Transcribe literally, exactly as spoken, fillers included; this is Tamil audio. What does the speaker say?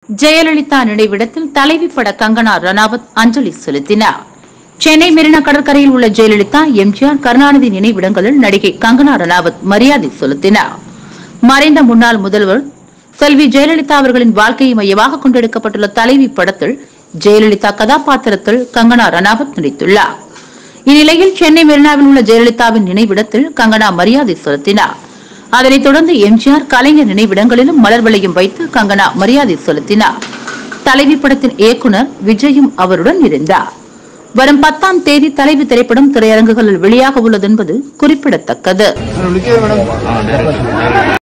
ஜெயலலிதா நினைவிடத்தில் தலைவி பட கங்கனா ரணாவத் அஞ்சலி செலுத்தினார். சென்னை மெரினா கடற்கரையில் உள்ள ஜெயலலிதா, எம்ஜிஆர், கருணாநிதி நினைவிடங்களில் நடிகை கங்கனா ரணாவத் மரியாதை செலுத்தினார். மறைந்த முன்னாள் முதல்வர் செல்வி ஜெயலலிதா அவர்களின் வாழ்க்கையை மையமாக கொண்டெடுக்கப்பட்டுள்ள தலைவி படத்தில் ஜெயலலிதா கதாபாத்திரத்தில் கங்கனா ரணாவத் நடித்துள்ளார். இந்நிலையில் சென்னை மெரினாவில் உள்ள ஜெயலலிதாவின் நினைவிடத்தில் கங்கனா மரியாதை செலுத்தினார். அதனைத் தொடர்ந்து எம்ஜிஆர், கலைஞர் நினைவிடங்களிலும் மலர் வளையம் வைத்து கங்கனா மரியாதை செலுத்தினார். தலைவி படத்தின் இயக்குநர் விஜயும் அவருடன் இருந்தார். வரும் பத்தாம் தேதி தலைவி திரைப்படம் திரையரங்குகளில் வெளியாக உள்ளது என்பது குறிப்பிடத்தக்கது.